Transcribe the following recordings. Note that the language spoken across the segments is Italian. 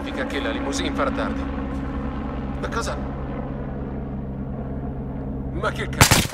significa che la limousine farà tardi. Ma cosa? Ma che cazzo?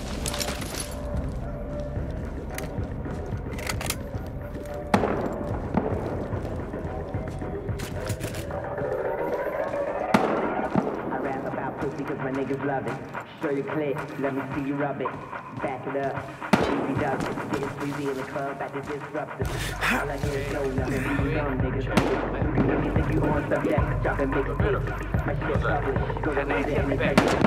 Because my niggas love it. Show your clip, let me see you rub it. Back it up, easy does it. Getting sleazy in the club, back to disrupt it. All I hear is no, nothing, you young niggas. You think you on subject, dropping big hits. My shit published, go to London and take it.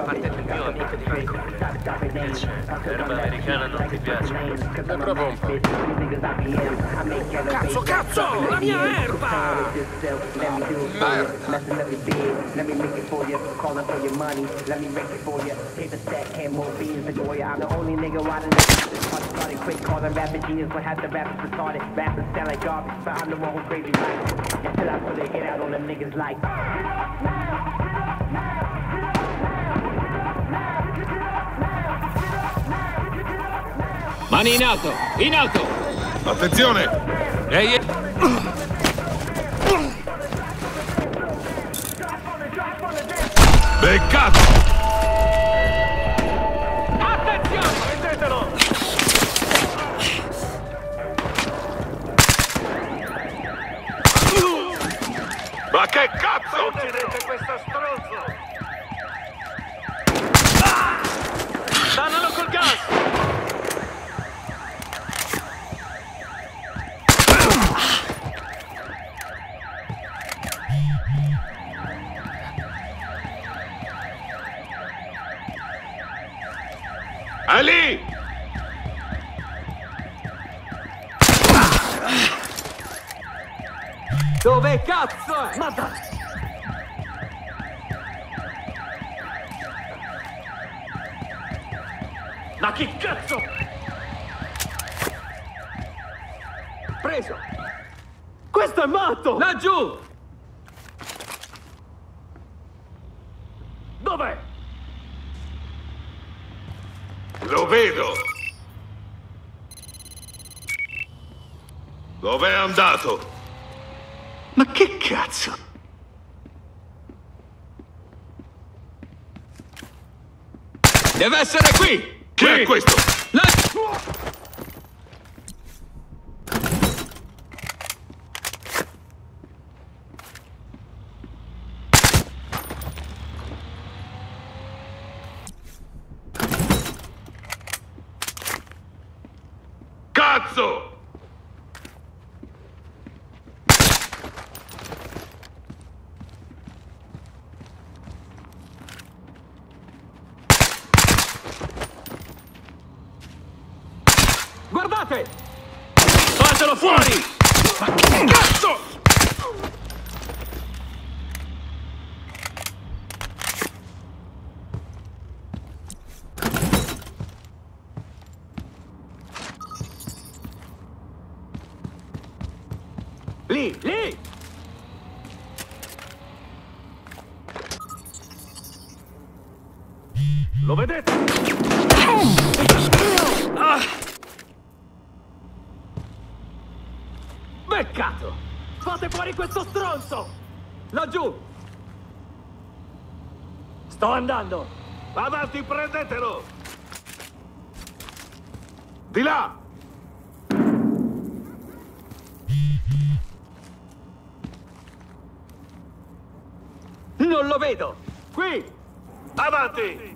L'erba americana non ti piace? Provo un po'. Cazzo, cazzo! La mia erba! Merda! Let me make it for you, calling for your money. Let me make it for you. Take the stack, can't move beans, enjoy it. I'm the only nigga riding this. Started quick, calling rapping genius, but half the rappers retarded. Rappers sound like garbage, but I'm the one who crazy like. Until I put a hit out on them niggas like. Mani in alto! In alto! Attenzione! Ehi! Beccato! Attenzione! Prendetelo! Ma che cazzo? Uccidete questo stronzo! Dannalo col gas! Ali! Dove cazzo è? Ma dai! Ma chi cazzo? Preso! Questo è matto! Laggiù! Dov'è? Lo vedo! Dov'è andato? Ma che cazzo? Deve essere qui! Chi è questo? Cazzo! Guardate! Fatelo fuori! Ma che cazzo! Lì! Lì! Lo vedete? Beccato! Fate fuori questo stronzo! Laggiù! Sto andando! Avanti, prendetelo! Di là! Non lo vedo! Qui! Avanti!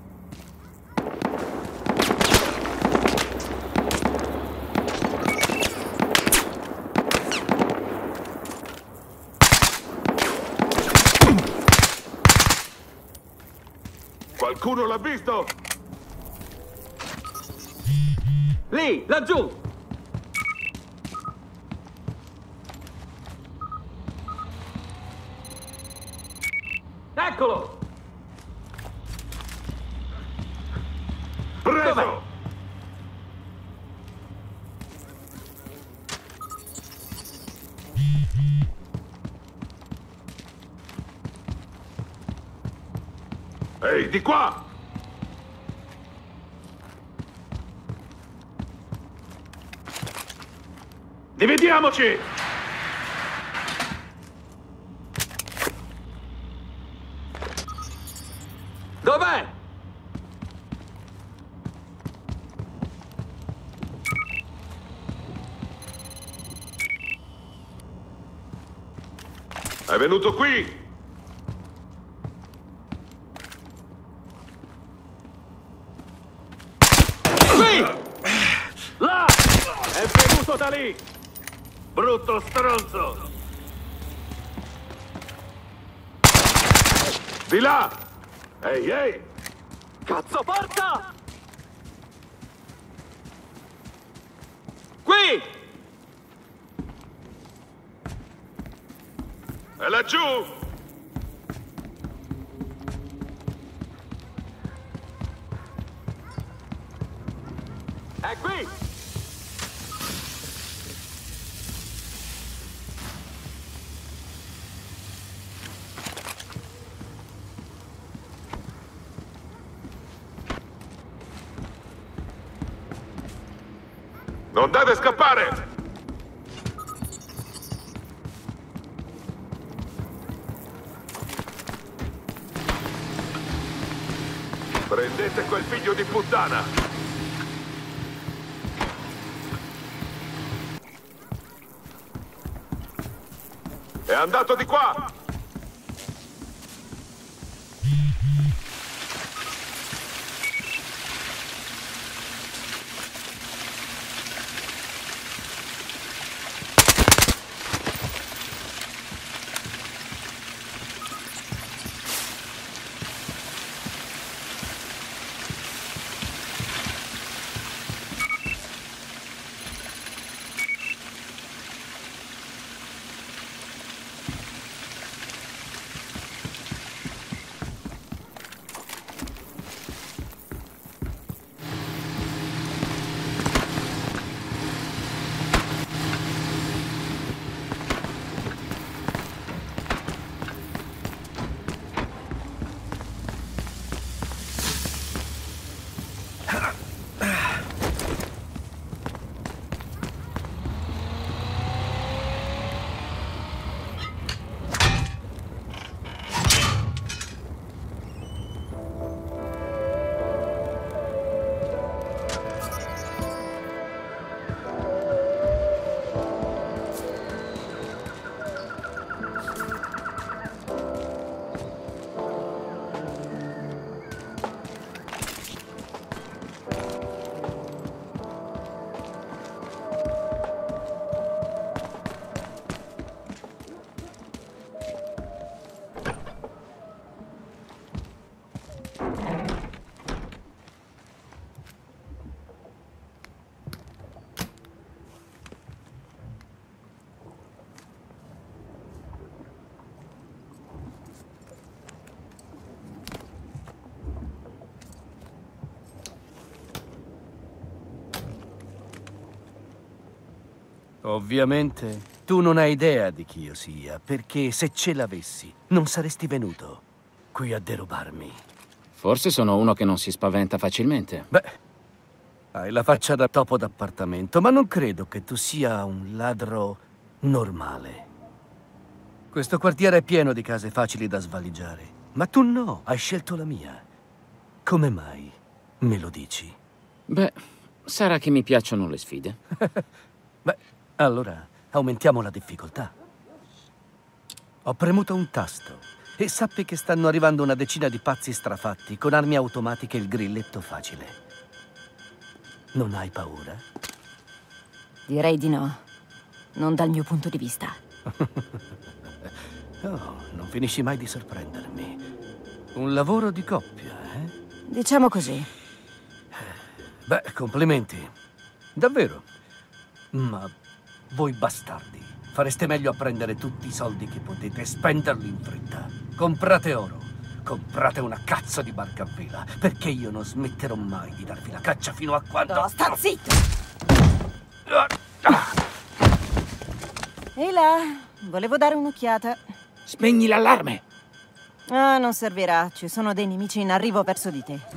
Qualcuno l'ha visto? Lì! Laggiù! Eccolo! Preso! Dov'è? Ehi, di qua! Dividiamoci! Dov'è? È venuto qui! Qui! Là! È venuto da lì! Brutto stronzo! Di là! Ehi, ehi! Cazzo, porta! Qui! È laggiù! È qui! Non deve scappare! Prendete quel figlio di puttana! È andato di qua! Ovviamente, tu non hai idea di chi io sia, perché se ce l'avessi, non saresti venuto qui a derubarmi. Forse sono uno che non si spaventa facilmente. Beh, hai la faccia da topo d'appartamento, ma non credo che tu sia un ladro normale. Questo quartiere è pieno di case facili da svaligiare, ma tu no, hai scelto la mia. Come mai? Me lo dici? Beh, sarà che mi piacciono le sfide. Beh, allora aumentiamo la difficoltà. Ho premuto un tasto e sappi che stanno arrivando una decina di pazzi strafatti con armi automatiche e il grilletto facile. Non hai paura? Direi di no. Non dal mio punto di vista. Oh, non finisci mai di sorprendermi. Un lavoro di coppia, eh? Diciamo così. Beh, complimenti. Davvero. Ma voi bastardi, fareste meglio a prendere tutti i soldi che potete e spenderli in fretta. Comprate oro. Comprate una cazzo di barca a vela, perché io non smetterò mai di darvi la caccia fino a quando... No, sta zitto! Ehi là, volevo dare un'occhiata. Spegni l'allarme! Ah, non servirà. Ci sono dei nemici in arrivo verso di te.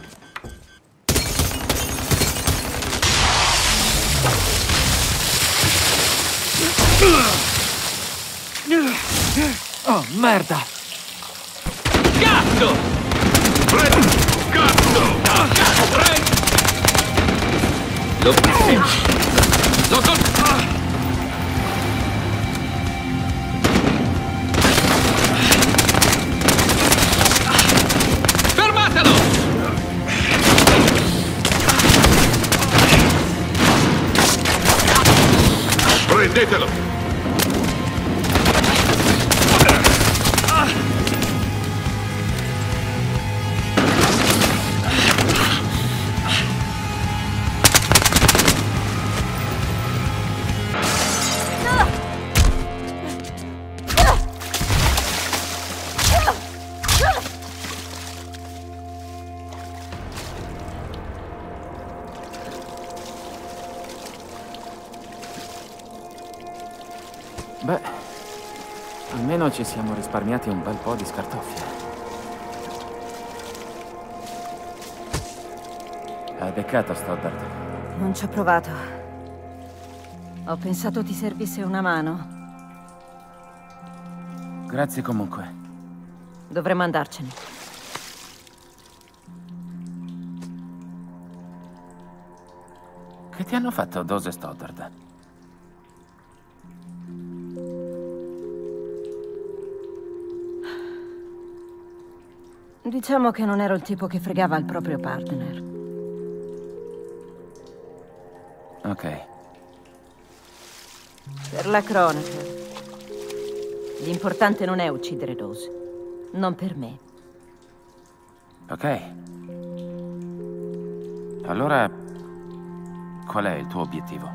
Oh, merda! Cazzo! Prendi! Fermatelo! Prendetelo! Beh, almeno ci siamo risparmiati un bel po' di scartoffie. Hai beccato Stoddard? Non ci ho provato. Ho pensato ti servisse una mano. Grazie comunque. Dovremmo andarcene. Che ti hanno fatto Dose Stoddard? Diciamo che non ero il tipo che fregava il proprio partner. Ok. Per la cronaca. L'importante non è uccidere Rose. Non per me. Ok. Allora, qual è il tuo obiettivo?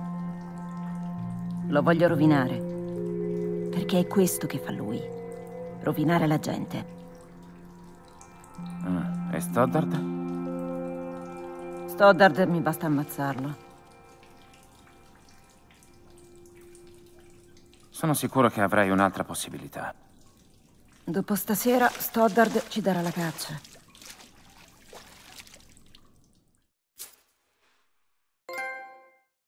Lo voglio rovinare. Perché è questo che fa lui. Rovinare la gente. E Stoddard? Stoddard mi basta ammazzarlo. Sono sicuro che avrai un'altra possibilità. Dopo stasera, Stoddard ci darà la caccia.